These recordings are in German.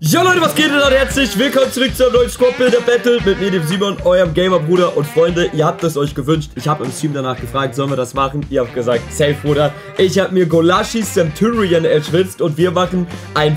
Jo Leute, was geht denn und herzlich willkommen zurück zu einem neuen Squad-Builder-Battle mit mir, dem Simon, eurem Gamer-Bruder. Und Freunde, ihr habt es euch gewünscht. Ich habe im Stream danach gefragt, sollen wir das machen? Ihr habt gesagt, safe, Bruder. Ich habe mir Golashi Centurion erschwitzt und wir machen ein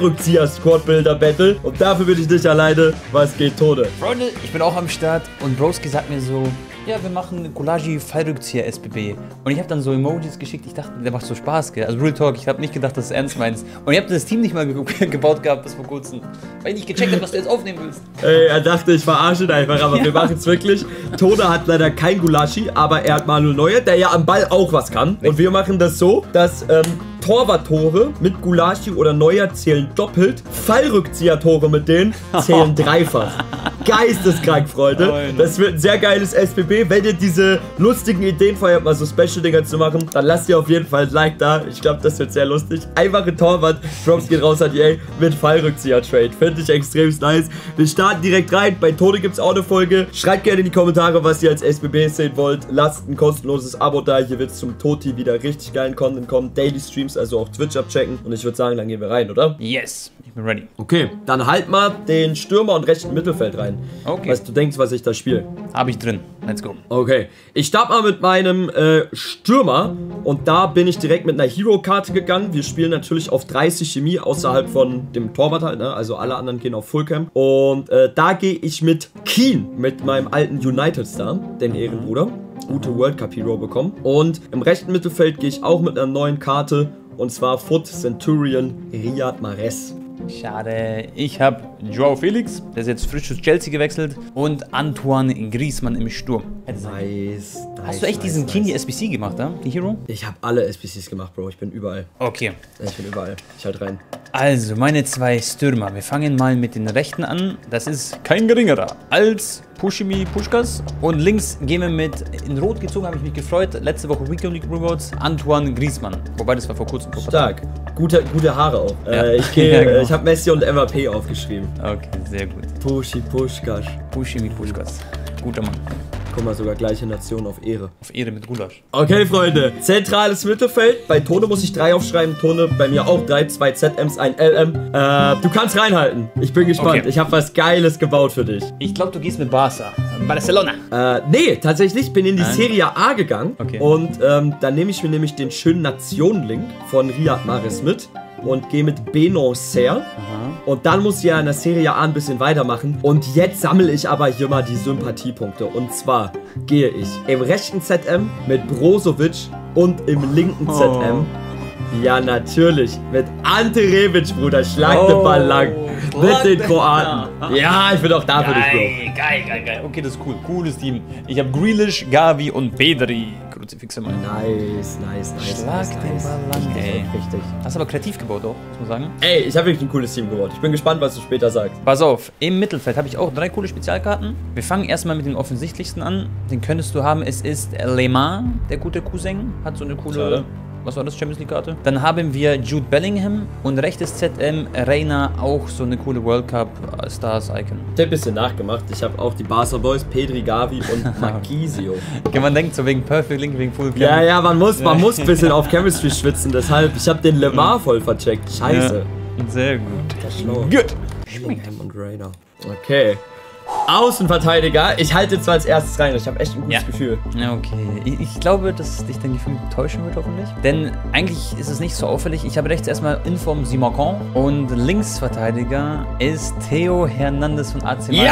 Fallrückzieher-Squad-Builder-Battle. Und dafür bin ich nicht alleine. Was geht, Tode? Freunde, ich bin auch am Start und Broski sagt mir so, ja, wir machen Golashi Fallrückzieher SBB. Und ich habe dann so Emojis geschickt, ich dachte, der macht so Spaß, gell? Also Real Talk, ich habe nicht gedacht, dass du es ernst meinst. Und ihr habt das Team nicht mal gebaut gehabt bis vor kurzem, weil ich nicht gecheckt habe, was du jetzt aufnehmen willst. Ey, er dachte, ich verarsche ihn einfach, aber wir machen es wirklich. Tode hat leider kein Golashi, aber er hat Manuel Neuer, der ja am Ball auch was kann. Und wir machen das so, dass Torwarttore mit Golashi oder Neuer zählen doppelt, Fallrückzieher-Tore mit denen zählen dreifach. Geisteskrank, Freunde. Das wird ein sehr geiles SBB. Wenn ihr diese lustigen Ideen vorher habt, mal so Special-Dinger zu machen, dann lasst ihr auf jeden Fall ein Like da. Ich glaube, das wird sehr lustig. Einfache Torwart, Props geht raus an EA mit Fallrückzieher-Trade. Finde ich extrem nice. Wir starten direkt rein. Bei Tode gibt es auch eine Folge. Schreibt gerne in die Kommentare, was ihr als SBB sehen wollt. Lasst ein kostenloses Abo da. Hier wird es zum Toti wieder richtig geilen Content kommen. Daily Streams, also auch Twitch abchecken. Und ich würde sagen, dann gehen wir rein, oder? Yes, ich bin ready. Okay, dann halt mal den Stürmer und rechten Mittelfeld rein. Okay. Was du denkst, was ich da spiele. Habe ich drin. Let's go. Okay, ich starte mal mit meinem Stürmer und da bin ich direkt mit einer Hero-Karte gegangen. Wir spielen natürlich auf 30 Chemie außerhalb von dem Torwart halt, ne? Also alle anderen gehen auf Fullcam. Und da gehe ich mit Keane, mit meinem alten United-Star, den Ehrenbruder. Gute World Cup Hero bekommen. Und im rechten Mittelfeld gehe ich auch mit einer neuen Karte und zwar Foot Centurion Riyad Mahrez. Schade. Ich habe Joao Felix, der ist jetzt frisch zu Chelsea gewechselt, und Antoine Griezmann im Sturm. Nice. Hast du echt diesen Keane die SBC gemacht, ja? Die Hero? Ich habe alle SBCs gemacht, Bro. Ich bin überall. Okay. Ich bin überall. Ich halt rein. Also, meine zwei Stürmer. Wir fangen mal mit den rechten an. Das ist kein geringerer als Pushimi Puschkas. Und links gehen wir mit, in Rot gezogen, habe ich mich gefreut, letzte Woche Weekend League Rewards, Antoine Griezmann. Wobei, das war vor kurzem. Stark. Gute Haare auch. Ja. Ich habe Messi und MVP aufgeschrieben. Okay, sehr gut. Puschkas. Pushimi Puschkas. Guter Mann. Guck mal, sogar gleiche Nation auf Ehre. Auf Ehre mit Gulasch. Okay, Freunde. Zentrales Mittelfeld. Bei Tone muss ich 3 aufschreiben. Tone bei mir auch 3. 2 ZMs, ein LM. Du kannst reinhalten. Ich bin gespannt. Okay. Ich habe was Geiles gebaut für dich. Ich glaube, du gehst mit Barca. Barcelona. Nee, tatsächlich. Ich bin in die Serie A gegangen. Okay. Und dann nehme ich mir nämlich den schönen Nationen-Link von Riyad Mahrez mit. Und gehe mit Benoncer. Und dann muss ich ja in der Serie A ein bisschen weitermachen. Und jetzt sammle ich aber hier mal die Sympathiepunkte. Und zwar gehe ich im rechten ZM mit Brozovic und im linken ZM. Ja, natürlich. Mit Ante Rebic, Bruder. Schlag den Ball lang. Mit den Kroaten. Ja, ich bin auch da für dich, Bro. Geil. Okay, das ist cool. Cooles Team. Ich habe Grealish, Gavi und Pedri. Kruzifixe mal. Nice. Schlag den Ball lang, ey. Richtig. Hast aber kreativ gebaut auch, muss man sagen. Ey, ich habe wirklich ein cooles Team gebaut. Ich bin gespannt, was du später sagst. Pass auf, im Mittelfeld habe ich auch 3 coole Spezialkarten. Wir fangen erstmal mit den offensichtlichsten an. Den könntest du haben. Es ist Lemar, der gute Cousin. Hat so eine coole... Schade. Was war das? Champions League Karte? Dann haben wir Jude Bellingham und rechtes ZM Reina, auch so eine coole World Cup Stars Icon. Ich habe ein bisschen nachgemacht. Ich habe auch die Barca Boys, Pedri, Gavi und Marquisio. Okay, man denkt so wegen Perfect Link, wegen Full Cam. Ja, man muss ein bisschen auf Chemistry schwitzen. Deshalb, ich habe den Lemar voll vercheckt. Scheiße. Ja, sehr gut. Das ist schlau. Gut. Bellingham und Reina. Okay. Außenverteidiger. Ich halte zwar als erstes rein. Ich habe echt ein gutes Gefühl. Ja, okay. Ich glaube, dass dich dein Gefühl täuschen wird, hoffentlich. Denn eigentlich ist es nicht so auffällig. Ich habe rechts erstmal Inform Simakon und Linksverteidiger ist Theo Hernandez von AC Mailand.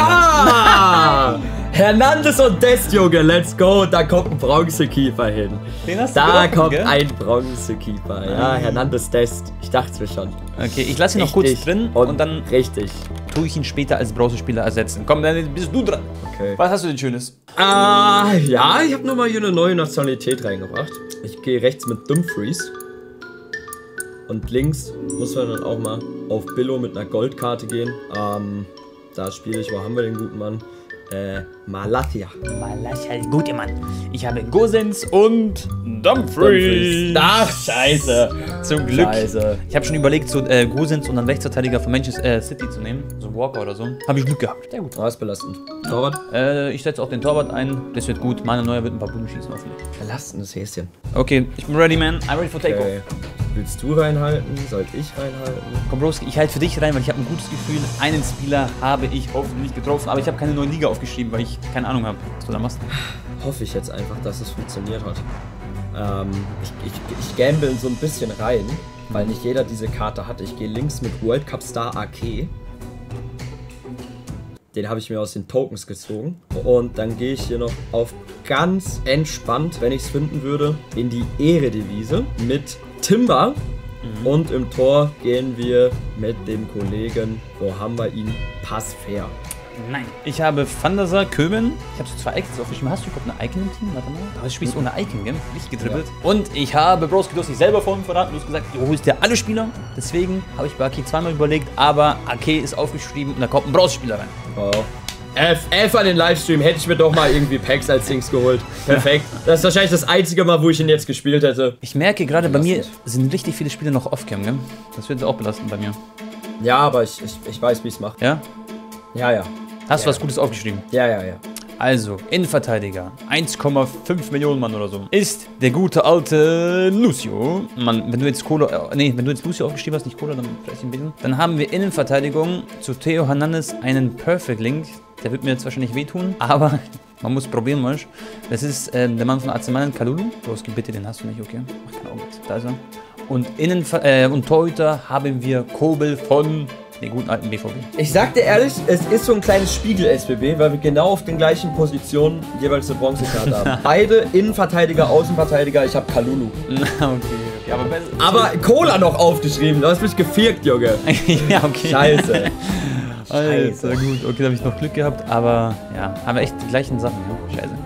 Ja! Hernandez und Dest, Junge. Let's go. Da kommt ein Bronzekeeper hin. Den hast du Da getroffen, kommt gell? ein Bronzekeeper. Ja, Hernandez Dest. Ich dachte es mir schon. Okay, ich lasse ihn noch kurz drin und dann Richtig. tue ich ihn später als Bronzespieler ersetzen. Komm, dann bist du dran. Okay. Was hast du denn Schönes? Ja, ich habe nochmal hier eine neue Nationalität reingebracht. Ich gehe rechts mit Dumfries. Und links muss man dann auch mal auf Billo mit einer Goldkarte gehen. Da spiele ich, wo haben wir den guten Mann? Malathia. Malacha, gute Mann. Ich habe Gosens und Dumfries. Ach, scheiße. Zum Glück. Scheiße. Ich habe schon überlegt, so Gosens und dann Rechtsverteidiger von Manchester City zu nehmen. So Walker oder so. Habe ich Glück gehabt. Sehr gut. Oh, ist belastend. Torwart? Ich setze auch den Torwart ein. Das wird gut. Meine Neuer wird ein paar Buden schießen, hoffentlich. Belastendes Häschen. Okay, ich bin ready, man. I'm ready for takeoff. Okay. Willst du reinhalten? Soll ich reinhalten? Komm, Broski, ich halte für dich rein, weil ich habe ein gutes Gefühl. Einen Spieler habe ich hoffentlich getroffen, aber ich habe keine neue Liga aufgeschrieben, weil ich keine Ahnung habe, was du da machst. Hoffe ich jetzt einfach, dass es funktioniert hat. Ich gamble so ein bisschen rein, weil nicht jeder diese Karte hat. Ich gehe links mit World Cup Star AK. Den habe ich mir aus den Tokens gezogen. Und dann gehe ich hier noch auf ganz entspannt, wenn ich es finden würde, in die Ehredivise mit Timber. Und im Tor gehen wir mit dem Kollegen, wo haben wir ihn? Passfair. Nein. Ich habe Van der Sar, Köben. Ich habe so 2 Icons aufgeschrieben. Hast du überhaupt eine Icon im Team? Warte mal. Aber du spielst ohne Icon, gell? Nicht gedribbelt. Ja. Und ich habe, Broski, du hast dich selber vorhin verraten. Du hast gesagt, du holst dir alle Spieler. Deswegen habe ich bei AK zweimal überlegt. Aber AK ist aufgeschrieben und da kommt ein Browse-Spieler rein. Oh. F an den Livestream. Hätte ich mir doch mal irgendwie Packs als Dings geholt. Perfekt. Das ist wahrscheinlich das einzige Mal, wo ich ihn jetzt gespielt hätte. Ich merke gerade, bei mir sind richtig viele Spiele noch off-cam, gell? Das wird auch belastend bei mir. Ja, aber ich weiß, wie ich es mache. Ja? Ja, ja. Hast du was Gutes aufgeschrieben? Ja, ja, ja. Also, Innenverteidiger, 1,5 Millionen Mann oder so, ist der gute alte Lucio. Mann, wenn du jetzt Lucio aufgeschrieben hast, nicht Cola, dann vielleicht ein bisschen. Dann haben wir Innenverteidigung zu Theo Hernandez einen Perfect Link. Der wird mir jetzt wahrscheinlich wehtun, aber man muss probieren, weißt du. Das ist der Mann von AC Mailand, Kalulu. Broski, bitte, den hast du nicht, okay? Mach keine Augen, da ist er. Und Torhüter haben wir Kobel von den guten alten BVB. Ich sag dir ehrlich, es ist so ein kleines Spiegel-SBB, weil wir genau auf den gleichen Positionen jeweils eine Bronzekarte haben. Beide Innenverteidiger, Außenverteidiger, ich hab Kalulu. Okay. Aber Cola noch aufgeschrieben, du hast mich gefirkt, Junge. Ja, okay. Scheiße. Alter, gut, okay, da habe ich noch Glück gehabt, aber ja, haben wir echt die gleichen Sachen, ja? Scheiße.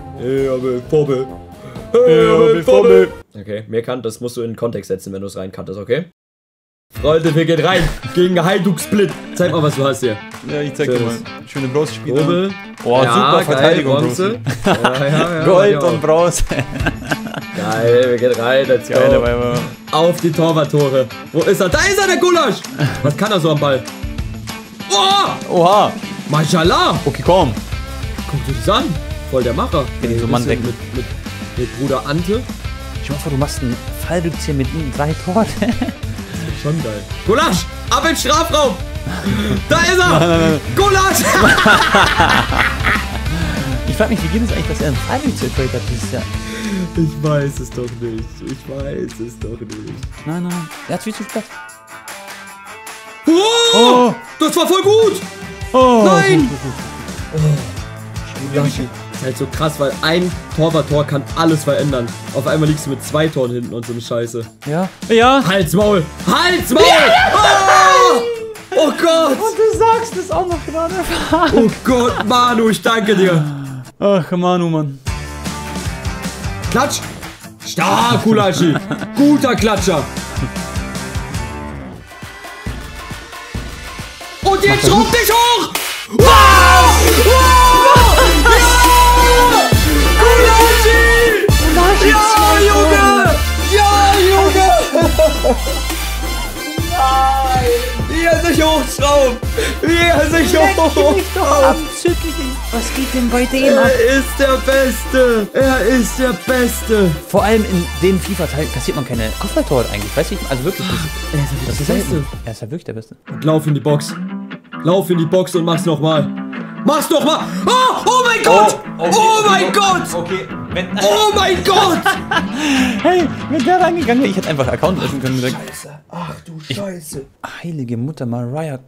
Okay, das musst du in den Kontext setzen, wenn du es reinkanntest, okay? Freunde, wir gehen rein gegen Hajduk Split. Zeig mal, was du hast hier. Ja, ich zeig dir mal. Schöne Bronze-Spieler. Kobel. Oh, ja, super Verteidigung, Bronze. Ja, Gold und Bronze. Geil, wir gehen rein, let's go. Geil, auf die Torwarttore. Wo ist er? Da ist er, der Gulasch! Was kann er so am Ball? Oh! Oha! Mashallah! Okay, komm. Guck dir das an. Voll der Macher. So Mann weg. Mit Bruder Ante. Ich hoffe, du machst einen Fallrückzieher mit ihm 3 Tore. Schon geil. Gulasch! Ab ins Strafraum! Da ist er! Nein. Gulasch! Ich frage mich, wie geht es eigentlich, dass er einen Fallrückzieher hat dieses Jahr? Ich weiß es doch nicht. Nein. Er hat viel zu spät. Oh! Das war voll gut! Oh! Nein! Gulasch. Das ist halt so krass, weil ein Torwarttor kann alles verändern. Auf einmal liegst du mit 2 Toren hinten und so eine Scheiße. Ja. Ja. Halt's Maul! Halt's Maul! Oh! Oh Gott! Und du sagst es auch noch gerade. Oh Gott, Manu, ich danke dir. Ach, Manu, Mann. Klatsch! Stark, Kulaschi! Guter Klatscher! Und jetzt schraub dich hoch! Wow! Wow! Ja! Kulaschi! Ja, Junge! Ja, Junge! Nein! Wie er sich hochschraubt! Was geht denn bei dem ab? Er ist der Beste! Vor allem in den FIFA-Teilen kassiert man keine Kopfballtore eigentlich. Weißt du, also wirklich. Das ist der Beste. Er ist ja wirklich der Beste. Und lauf in die Box. Lauf in die Box und mach's nochmal. Mach's nochmal! Oh mein Gott! Oh mein Gott! Okay. Oh mein Gott! Hey, wenn der reingegangen wäre, ich hätte einfach Account öffnen können. Scheiße. Ach du Scheiße. Heilige Mutter Mariah.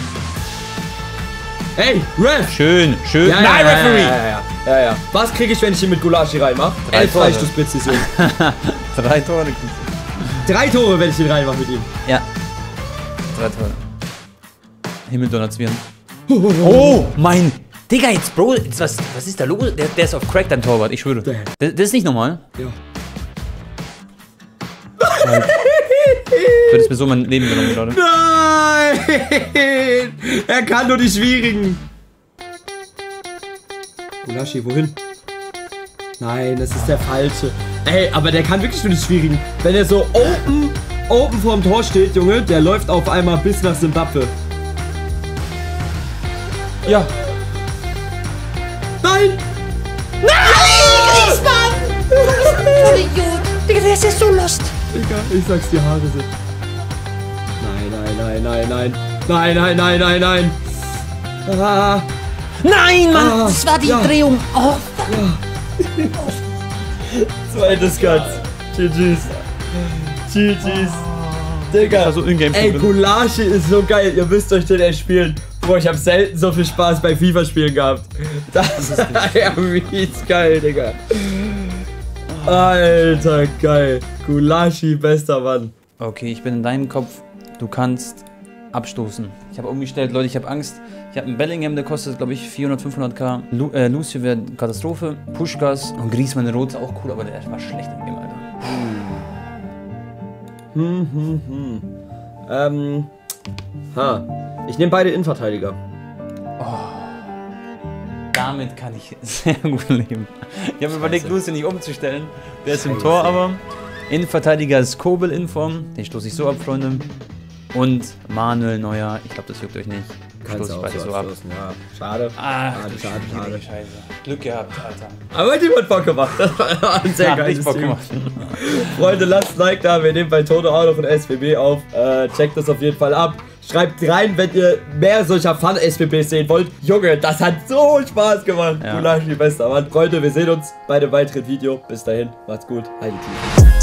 Hey, Ref! Schön. Ja, Nein, Referee! Ja. Was kriege ich, wenn ich ihn mit Gulaschi reinmache? 11 Freistoßpräzision. 3 Tore. 3 Tore, wenn ich ihn reinmache mit ihm. Ja. 3 Tore. Himmeldonner Zwirn. Oh, mein... Digga, jetzt, Bro, was ist da los? Der ist auf Crack, dein Torwart, ich schwöre. Das ist nicht normal. Ja. Du hättest mir so mein Leben genommen gerade. Nein! Er kann nur die Schwierigen. Gulaschi, wohin? Nein, das ist der Falsche. Ey, aber der kann wirklich nur die Schwierigen. Wenn er so open vorm Tor steht, Junge, der läuft auf einmal bis nach Simbabwe. Ja. Nein! Nein! Griezmann! Du bist ein Idiot! Digga, der ist ja so lost. Digga, ich sag's, die Haare sind. Nein, nein, nein, nein, nein. Nein, nein, nein, nein, nein. Ah, Nein, Mann, das war die Drehung. Oh, zweites Cut. GG's. GG's. Digga. Also in-game. Ey, Gulashi ist so geil. Ihr müsst euch den echt spielen. Boah, ich hab selten so viel Spaß bei FIFA-Spielen gehabt. Das ist ja mies geil, Digga. Alter, geil. Gulashi, bester Mann. Okay, ich bin in deinem Kopf. Du kannst abstoßen. Ich habe umgestellt, Leute, ich habe Angst. Ich habe einen Bellingham, der kostet, glaube ich, 400, 500k. Lucio wäre Katastrophe. Puschkas und Griezmann Rot ist auch cool, aber der war schlecht im Game, Alter. Ich nehme beide Innenverteidiger. Damit kann ich sehr gut leben. Ich habe überlegt, Lucio nicht umzustellen. Der ist im Tor, aber Innenverteidiger ist Kobel in Form. Den stoße ich so ab, Freunde. Und Manuel Neuer. Ich glaube, das juckt euch nicht. Stoße ich beide so ab. Ja, schade. Schade. Scheiße. Glück gehabt, Alter. Aber die hat Bock gemacht. Das war ein sehr geiles Bock Team. gemacht. Freunde, lasst ein Like da. Wir nehmen bei Tode auch noch ein SBB auf. Checkt das auf jeden Fall ab. Schreibt rein, wenn ihr mehr solcher Fun-SBBs sehen wollt. Junge, das hat so Spaß gemacht. Ja. Gulashi, bester Mann. Freunde, wir sehen uns bei einem weiteren Video. Bis dahin, macht's gut. Heidi Team.